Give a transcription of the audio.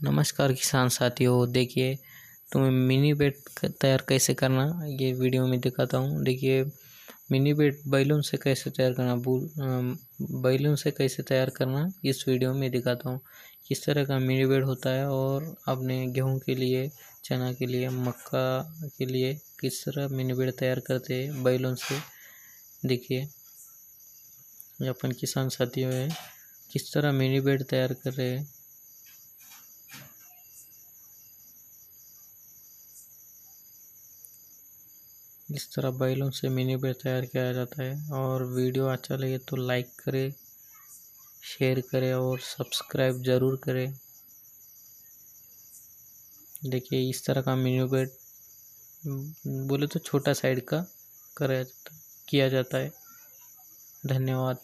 नमस्कार किसान साथियों। देखिए, तुम्हें मिनी बेड तैयार कैसे करना ये वीडियो में दिखाता हूँ। देखिए, मिनी बेड बैलून से कैसे तैयार करना बैलून से कैसे तैयार करना इस वीडियो में दिखाता हूँ। किस तरह का मिनी बेड होता है और अपने गेहूं के लिए, चना के लिए, मक्का के लिए किस तरह मिनी बेड तैयार करते हैं बैलून से। देखिए, ये अपन किसान साथियों है किस तरह मिनी बेड तैयार कर रहे हैं। इस तरह बैलून से मिनी बेड तैयार किया जाता है। और वीडियो अच्छा लगे तो लाइक करें, शेयर करें और सब्सक्राइब ज़रूर करें। देखिए, इस तरह का मिनी बेड बोले तो छोटा साइड का किया जाता है। धन्यवाद।